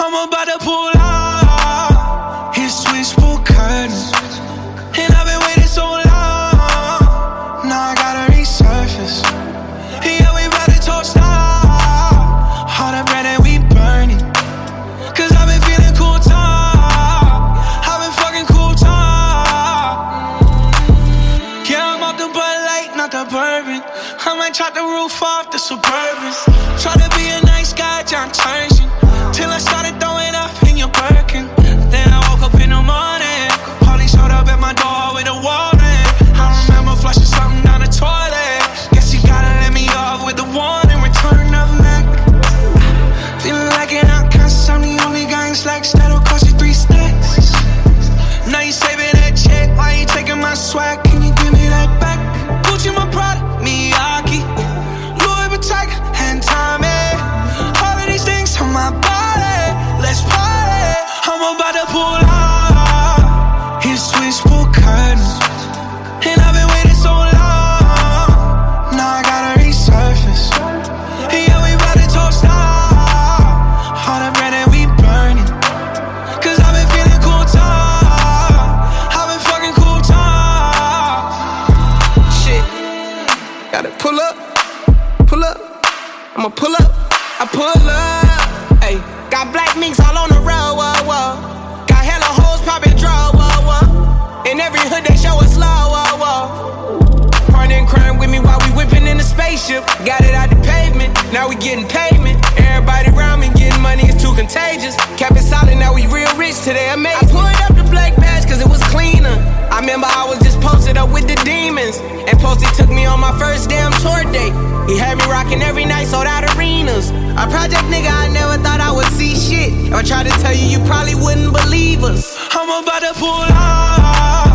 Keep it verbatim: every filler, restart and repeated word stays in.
I'm about to pull out. His switchboard curtains, and I've been waiting so long. Now I gotta resurface. Yeah, we about to toast out. All the bread that we burning, cause I've been feeling cool talk. I've been fucking cool talk. Yeah, I'm off the Bud Light, not the bourbon. I might chop the roof off the Suburbans. Try to be a nice guy, John Turgeon, till I started throwing up in your Birkin. Then I woke up in the morning, police showed up at my door with a warrant. I remember flushing something down the toilet. Guess you gotta let me off with the warning. Return of Mac. Feeling like an outcast, I'm the only guy in slacks that'll cost you three stacks. Now you saving that check, why you taking my swag? Can you give me that back? Gucci my product, Miyake, Louis Vuitton and Tommy. All of these things on my body, let's party. I'm about to pull out. His switchboard curtains, and I've been waiting so long. Now I gotta resurface. Yeah, we about to toast out. All the bread that we burning, cause I've been feeling cool talk. I've been fucking cool talk. Shit, gotta pull up, pull up. I'ma pull up, I pull up. Ayy, got black minks all on the road, whoa, whoa. Got hella hoes poppin' draw, whoa, whoa. In every hood they show us love, whoa, whoa. Partner in crime with me while we whippin' in the spaceship. Got it out the pavement, now we getting payment. Everybody around me getting money, it's too contagious. Kept it solid, now we real rich today, amazing. I pulled up the black badge cause it was cleaner. I remember I was just posted up with the demons, and Posty took me on my first damn tour date. He had me rocking every night, sold out arenas. A project nigga, I never thought I would see shit. If I tried to tell you, you probably wouldn't believe us. I'm about to pull out.